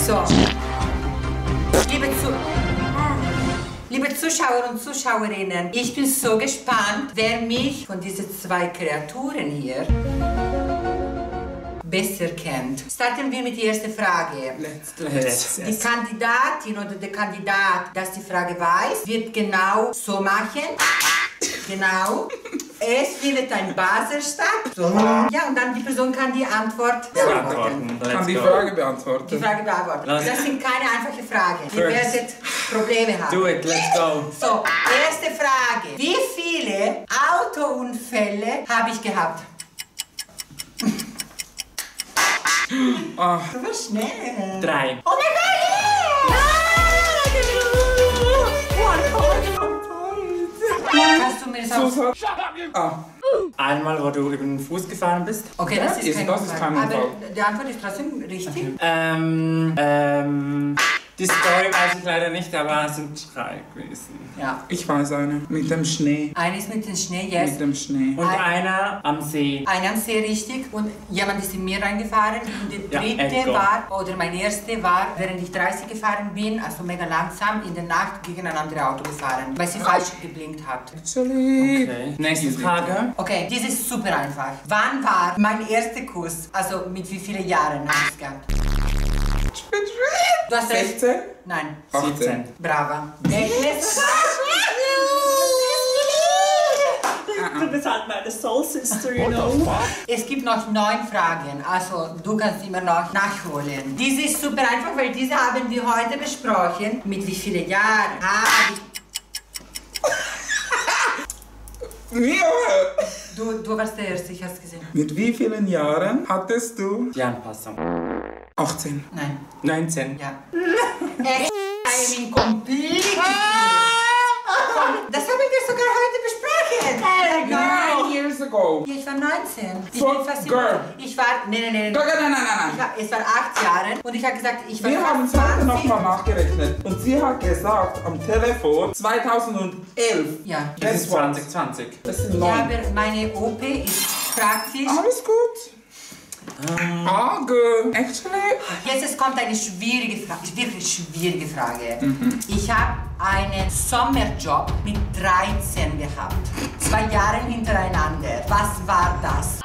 So. Liebe Zuschauer und Zuschauerinnen, ich bin so gespannt, wer mich von diesen zwei Kreaturen hier besser kennt. Starten wir mit der ersten Frage. Die Kandidatin oder der Kandidat, das die Frage weiß, wird genau so machen. Genau. Es findet ein Buzzer statt. So. Ja, und dann die Person kann die Antwort beantworten. Kann die Frage beantworten. Die Frage beantworten. Das sind keine einfachen Fragen. Ihr werdet Probleme haben. Do it, let's go. So, erste Frage. Wie viele Autounfälle habe ich gehabt? Ah. Du warst schnell. 3. Oh mein Gott! Kannst du mir das auch... Einmal, wo du über den Fuß gefahren bist. Okay, das ist kein Unfall. kein Unfall. Aber die Antwort ist trotzdem richtig. Die Story weiß ich leider nicht, aber es sind 3 gewesen. Ja. Ich weiß eine. Mit dem Schnee. Eine ist mit dem Schnee, yes. Mit dem Schnee. Und einer am See. Eine am See, richtig. Und jemand ist in mir reingefahren. Und der dritte war, oder mein erste war, während ich 30 gefahren bin, also mega langsam, in der Nacht gegen ein anderes Auto gefahren, weil sie falsch geblinkt hat. Okay. Nächste Frage. Okay, das ist super einfach. Wann war mein erster Kuss? Also mit wie vielen Jahren habe ich es gehabt? Du hast recht. 16? Nein. 17. Brava. Du bist halt meine Soul Sister, you know. Es gibt noch 9 Fragen, also du kannst immer noch nachholen. Diese ist super einfach, weil diese haben wir heute besprochen. Mit wie vielen Jahren habe ich... Du warst der Erste, ich hab's gesehen. Mit wie vielen Jahren hattest du? Die Anpassung. 18. Nein. 19. Ja. Ich bin komplett... Das haben wir sogar heute besprochen. 9 years ago. Ja, ich war 19. Ich So, bin fast girl. Ich war... Nein. Nein. Es war 8 Jahre und ich habe gesagt, ich war Wir haben es fast heute 20. nochmal nachgerechnet. Und sie hat gesagt am Telefon 2011. Ja. Das ist 2020. Das sind Ja, 9. aber meine OP ist praktisch... Alles gut. Good. Actually. Jetzt kommt eine schwierige Frage, wirklich schwierige Frage. Ich habe einen Sommerjob mit 13 gehabt. 2 Jahre hintereinander. Was war das?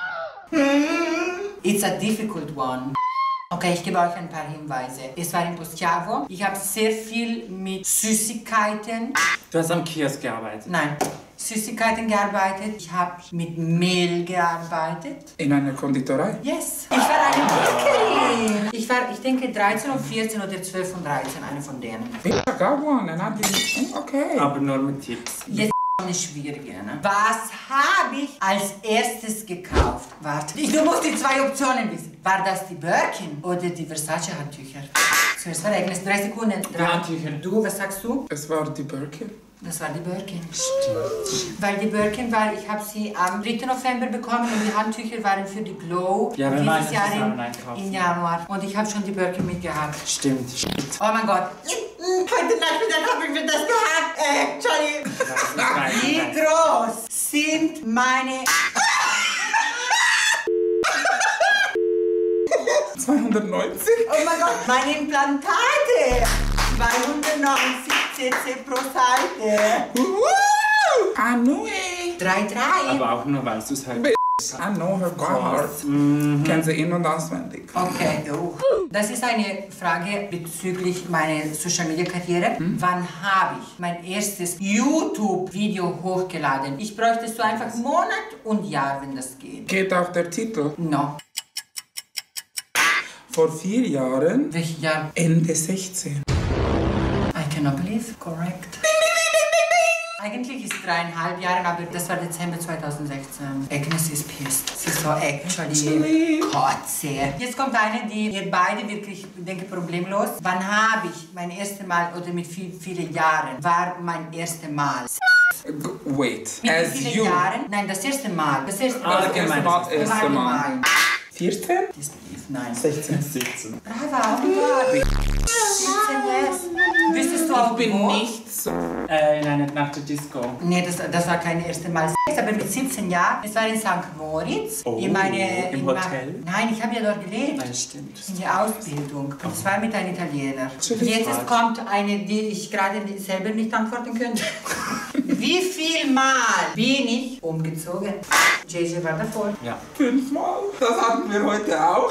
It's a difficult one. Okay, ich gebe euch ein paar Hinweise. Es war in Poschiavo. Ich habe sehr viel mit Süßigkeiten. Du hast am Kiosk gearbeitet. Nein, Süßigkeiten gearbeitet. Ich habe mit Mehl gearbeitet. In einer Konditorei? Yes. Ich war eine Bäckerin. Ich denke 13 und 14 oder 12 und 13, eine von denen. I got one and I didn't. Okay. Aber nur mit Tipps. Jetzt eine schwierige, ne? Was habe ich als erstes gekauft? Warte, du musst die 2 Optionen wissen. War das die Birkin oder die Versace-Handtücher? Zuerst war Agnes, 3 Sekunden. 3 Handtücher. Du, was sagst du? Es war die Birkin. Das war die Birkin. Stimmt. Weil die Birkin war, ich habe sie am 3. November bekommen und die Handtücher waren für die Glow Ja, wir dieses Jahr zusammen einkaufen. im Januar. Und ich habe schon die Birkin mitgehabt. Stimmt. Oh mein Gott. Heute Nachmittag habe ich mir das gehabt. Entschuldigung. Wie groß sind meine... 290? Oh mein Gott, meine Implantate. 290 cc pro Seite. I knew it. 3,3. Aber auch nur, weil du es halt... I know her by heart. Kennt sie in- und auswendig. Okay, das ist eine Frage bezüglich meiner Social-Media-Karriere. Wann habe ich mein erstes YouTube-Video hochgeladen? Ich bräuchte so einfach Monat und Jahr, wenn das geht. Geht auch der Titel. No. Vor 4 Jahren, Welches Jahr? Ende 16. I cannot believe. Correct. Eigentlich ist 3,5 Jahre, aber das war Dezember 2016. Agnes ist pissed. Sie ist so actually Kotze. Jetzt kommt eine, die ihr beide wirklich, denke, problemlos. Wann habe ich mein erstes Mal, oder mit vielen Jahren, war mein erstes Mal? Wait, Mit as wie vielen you. Jahren? Nein, das erste Mal. Das erste Mal. Allgemein. Das erste Mal. Allgemein. 14? Disbelief, nein. 16. 17. Bravo, oh mein Gott. yes. Wüsstest du auch Ich bin wo? nicht so. In einer Nacht der Disco. Nee, das war kein erstes Mal Sex, aber mit 17 Jahren. Es war in St. Moritz. Oh, in meine, im in Hotel? Nein, ich habe ja dort gelebt. Nein, stimmt. In der Ausbildung. Und zwar mit einem Italiener. Entschuldigung. Jetzt kommt eine, die ich gerade selber nicht antworten könnte. Wie viel Mal bin ich umgezogen? JJ war davor. Ja. 5-mal. Das hatten wir heute auch.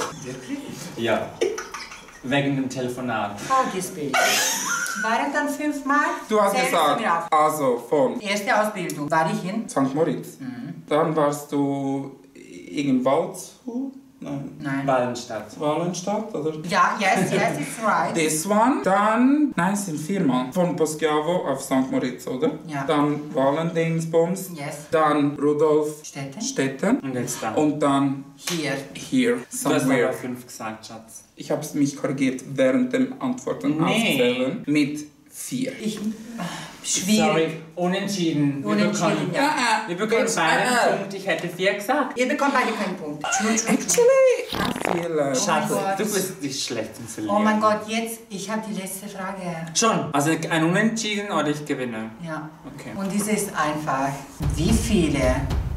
Ja. Wegen dem Telefonat. Tagesbild. Waren dann 5 Mal? Du hast Zählst gesagt, mir auf. also von Erste Ausbildung war ich in? St. Moritz. Dann warst du in Waldshut? Nein. Nein. Wallenstadt. Wallenstadt, oder? Ja, yes, it's right. This one. Dann, nein, es sind 4-mal. Von Poschiavo auf St. Moritz, oder? Ja. Dann Wallendingsbums. Yes. Dann Rudolf Städten? Stetten. Und jetzt da. Und dann Hier. here, Du hast aber somewhere. 5 gesagt, Schatz. Ich habe mich korrigiert während dem Antworten Nee. aufzählen. Mit 4. Ich. Schwierig. Sorry, unentschieden. Unentschieden, ja. Wir bekommen beide einen Punkt. Ich hätte 4 gesagt. Ihr bekommt beide keinen Punkt. Actually, I feel like... mein Schatz, Gott. du bist nicht schlecht im Verlieren. Oh mein Gott, jetzt, ich habe die letzte Frage. Schon. Also ein Unentschieden oder ich gewinne. Ja. Okay. Und diese ist einfach. Wie viele?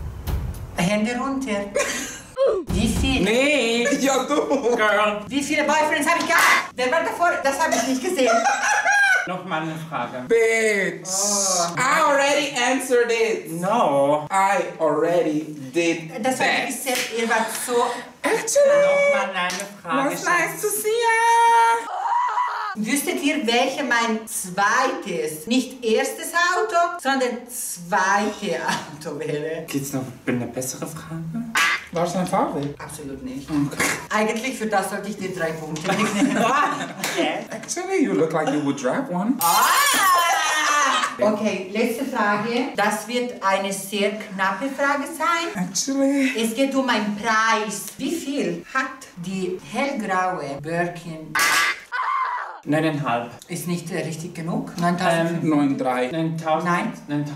Hände runter. Wie viele? Nee! Ja, du! Girl! Wie viele Boyfriends habe ich gehabt? Wer war davor? Das habe ich nicht gesehen. Nochmal eine Frage. Bitch! I already answered it! No! I already did Das war that. wirklich sehr. Ihr wart so. Actually, Nochmal eine Frage. was nice to see ya! Wüsstet ihr, welche mein zweites, nicht erstes Auto, sondern zweite Auto wäre? Gibt's noch eine bessere Frage? War es ein Fahrweg? Absolut nicht. Okay. Eigentlich für das sollte ich dir 3 Punkte wegnehmen. Actually, you look like you would drive one. Okay, letzte Frage. Das wird eine sehr knappe Frage sein. Actually... Es geht um einen Preis. Wie viel hat die hellgraue Birkin? 9,5. Ist nicht richtig genug? 9000? 9,3. 9.000. Nein.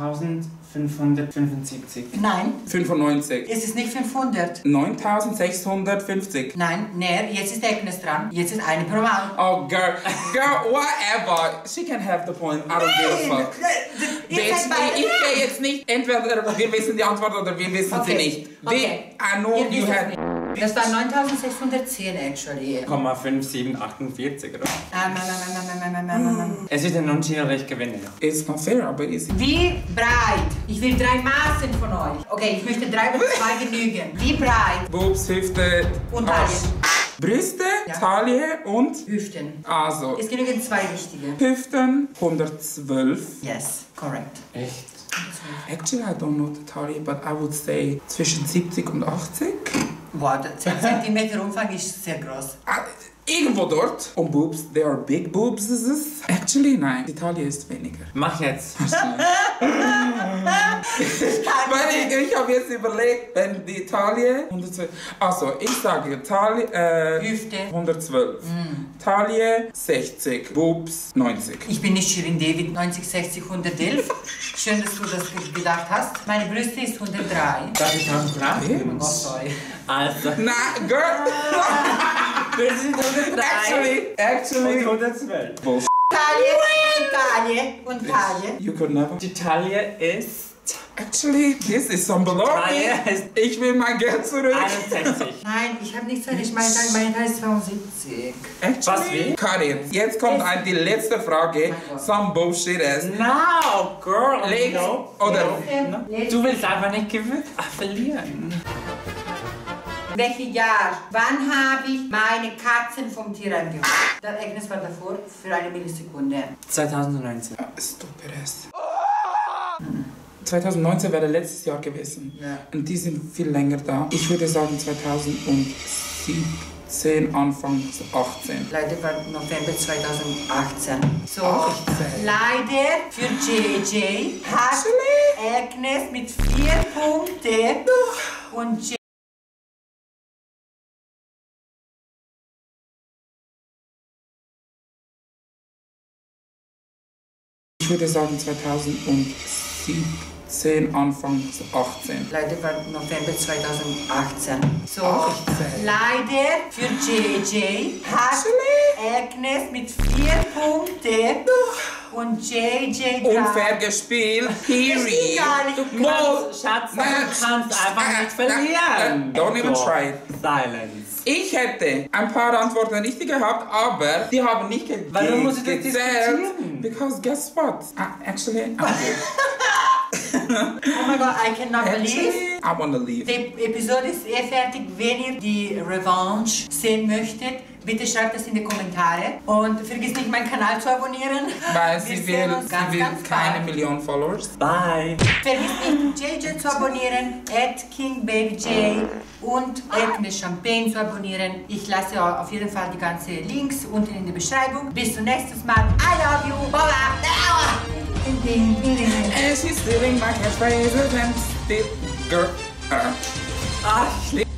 9.575. Nein, 95. es ist nicht 500. 9.650. Nein, näher. Jetzt ist Agnes dran. Jetzt ist eine pro Mal. Oh, girl. Girl, whatever. She can have the point. I don't give a fuck. Ihr Bitch, seid beide- ich gehe jetzt nicht. Entweder wir wissen die Antwort oder wir wissen sie nicht. Okay. I know Ihr you wisst es had... nicht. Das war 9610 actually. 0,5748 oder? Es ist ein Unentschieden oder ich gewinne. It's not fair, aber easy. Wie breit? Ich will 3 Maßen von euch. Okay, ich möchte 3 oder 2 genügen. Wie breit? Boobs, Hüfte, Und Arsch. Taille. Brüste, Ja. Taille und... Hüften. Also, Es genügen 2 richtige. Hüften 112. Yes, correct. Echt? Actually, I don't know the taille, but I would say zwischen 70 und 80. Wow, der 10 cm Umfang ist sehr groß. Irgendwo dort. Und Boobs, they are big boobs. Actually, nein, die Taille ist weniger. Mach jetzt. Weil ich habe jetzt überlegt, wenn die Taille 112. Also, ich sage Taille Hüfte. 112. Taille 60. Boobs 90. Ich bin nicht Shirin David, 90, 60, 111. Schön, dass du das gedacht hast. Meine Brüste ist 103. Darf ich noch einen Fragen? Oh, sorry. Also, Na, girl! wir sind 103 Actually. und 112. Bullshit. Taille und Taille. You could never. Die Taille ist Actually, this is some baloney. Taille ist Ich will mein Geld zurück. 61. Nein, ich habe nichts ich meine Taille ist 72. Actually, Was wie? cut it. Jetzt kommt die letzte Frage. Mein Gott. Some bullshit ass. No, girl. Links No. oder... Letzte. Du willst einfach nicht verlieren. Welches Jahr? Wann habe ich meine Katzen vom Tierheim geholt? Der Agnes war davor für eine Millisekunde. 2019. Stupid ass. 2019 wäre letztes Jahr gewesen. Ja. Und die sind viel länger da. Ich würde sagen 2017, Anfang 18. Leider war November 2018. So, 18. leider für JJ hat Agnes mit 4 Punkten und JJ Ich würde sagen 2017, Anfang 18. leider war November 2018. So, 18. leider für JJ hat Agnes mit 4 Punkten und JJ 3. Unfair gespielt. Period. Egal, ich Mo. Schatz, du kannst einfach nicht verlieren. Don't even So, try it. Silence. Ich hätte ein paar Antworten richtig gehabt, aber die haben nicht Warum muss ich das gezählt. diskutieren? Because guess what? Actually, I'm good. Oh mein Gott, I cannot believe. Actually, I wanna leave. Die Episode ist fertig. Wenn ihr die Revanche sehen möchtet, bitte schreibt das in die Kommentare. Und vergiss nicht, meinen Kanal zu abonnieren. Weil Wir sie sehen will, uns ganz, sie will ganz keine bald. Million Followers. Bye. Vergiss nicht, JJ zu abonnieren, @KingBabyJ und Agnes Champagne zu abonnieren. Ich lasse auf jeden Fall die ganzen Links unten in der Beschreibung. Bis zum nächsten Mal. I love you. Baba. And she's stealing my catchphrases and still girl. Ach,